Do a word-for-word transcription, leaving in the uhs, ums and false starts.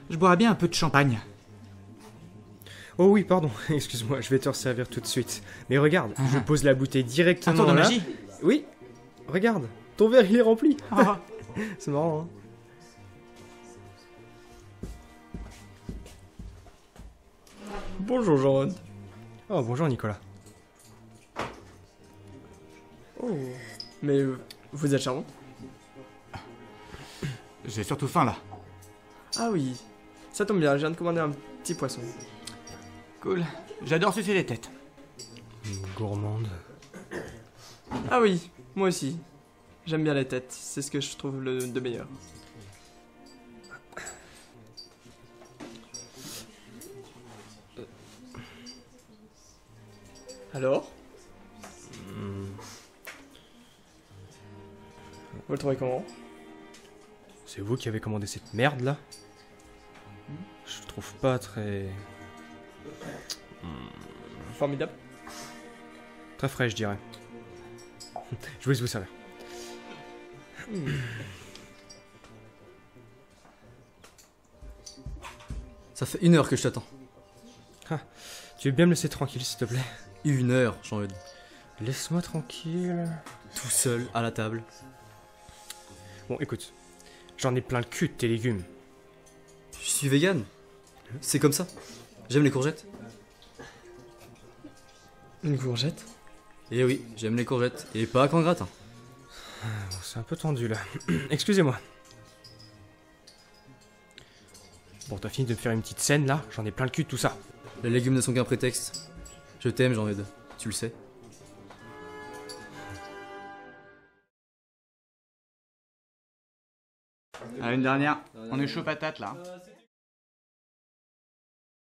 Je boirais bien un peu de champagne. Oh oui, pardon, excuse-moi, je vais te resservir tout de suite. Mais regarde, Ah. je pose la bouteille Un directement tour de là. magie. Oui, regarde, ton verre il est rempli. Ah. C'est marrant, hein. Bonjour Jean. Oh, bonjour Nicolas. Oh, mais euh, vous êtes charmant. J'ai surtout faim là. Ah oui, ça tombe bien, je viens de commander un petit poisson. Cool. J'adore sucer les têtes. Gourmande. Ah oui, moi aussi. J'aime bien les têtes, c'est ce que je trouve le de meilleur. Alors Hmm, Vous le trouvez comment? C'est vous qui avez commandé cette merde là? Je le trouve pas très... Formidable. Très frais, je dirais. Je vais vous servir. Ça fait une heure que je t'attends. Tu veux bien me laisser tranquille, s'il te plaît? Une heure, Jean-Eudes. Laisse-moi tranquille. Tout seul, à la table. Bon, écoute. J'en ai plein le cul de tes légumes. Je suis vegan. C'est comme ça. J'aime les courgettes. Une courgette? Eh oui, j'aime les courgettes. Et pas qu'en gratin. Bon, c'est un peu tendu là. Excusez-moi. Bon, t'as fini de me faire une petite scène là? J'en ai plein le cul de tout ça. Les légumes ne sont qu'un prétexte. Je t'aime, Jean-Eudes. Tu le sais. Ah, une dernière. On est chaud patate là.